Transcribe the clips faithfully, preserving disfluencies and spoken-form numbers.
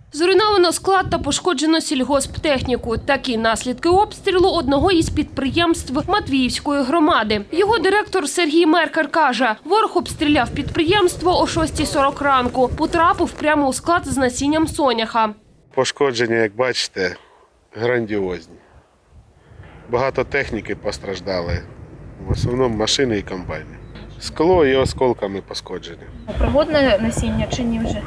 Зруйновано склад та пошкоджено сільгосптехніку. Такі наслідки обстрілу одного із підприємств Матвіївської громади. Його директор Сергій Меркер каже, ворог обстріляв підприємство о шостій сорок ранку. Потрапив прямо у склад з насінням соняха. Пошкодження, як бачите, грандіозні. Багато техніки постраждали, в основному машини і комбайни. Скло і осколками пошкоджені. Пригодне насіння чи ні вже?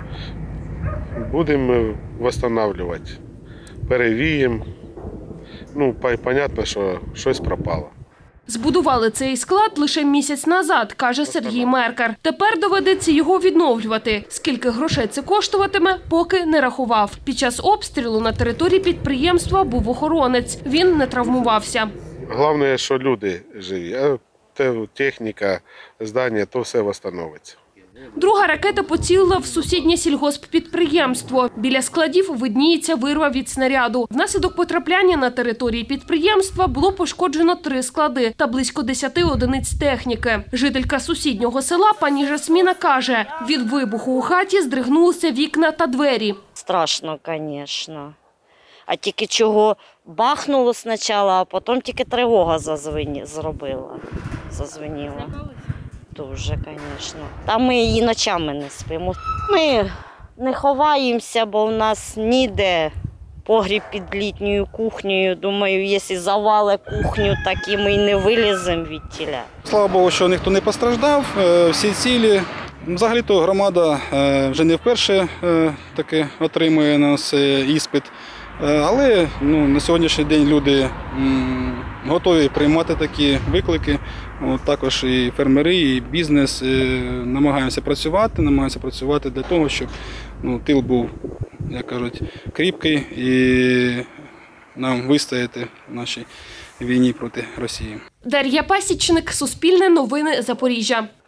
Будемо відновлювати, перевіємо. Ну, понятно, що щось пропало. Збудували цей склад лише місяць назад, каже Сергій Меркер. Тепер доведеться його відновлювати. Скільки грошей це коштуватиме, поки не рахував. Під час обстрілу на території підприємства був охоронець. Він не травмувався. Головне, що люди живі, а техніка, здання, то все відновиться. Друга ракета поцілила в сусіднє сільгосппідприємство. Біля складів видніється вирва від снаряду. Внаслідок потрапляння на території підприємства було пошкоджено три склади та близько десяти одиниць техніки. Жителька сусіднього села пані Жасміна каже, від вибуху у хаті здригнулися вікна та двері. Страшно, звісно. А тільки чого бахнуло спочатку, а потім тільки тривога зазвені, зробила, зазвеніла. Дуже, звісно. Та ми і ночами не спимо. Ми не ховаємося, бо в нас ніде погріб під літньою кухнею. Думаю, якщо завали кухню, так і ми не виліземо від тіля. Слава Богу, що ніхто не постраждав, всі цілі. Взагалі-то громада вже не вперше таки отримує на нас іспит. Але ну, на сьогоднішній день люди м, готові приймати такі виклики. От, також і фермери, і бізнес. І намагаємося працювати, намагаємося працювати для того, щоб ну, тил був, як кажуть, кріпкий і нам вистояти в нашій війні проти Росії. Дар'я Пасічник, Суспільне новини, Запоріжжя.